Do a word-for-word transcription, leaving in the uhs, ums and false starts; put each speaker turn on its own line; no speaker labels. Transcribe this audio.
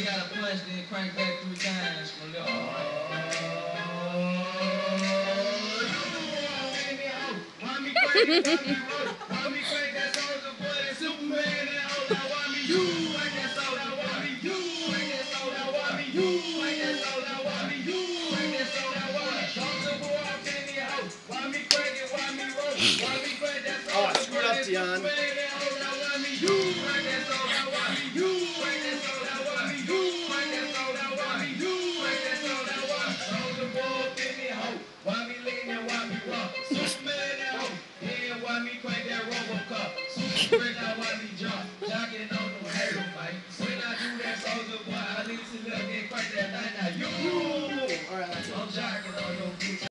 gotta punch, then crank back three times. Why me crank, why me roll, why me crank that soldier boy, that Superman, that hold out, why me you crank that soldier, why me you crank that soldier, why me you crank that soldier, why me you crank that soldier, why me soldier boy, I'm in the house, why me crank it, why me roll, why me crank that soldier,
oh, I screwed up, Dion.
Superman, that hold out, why me you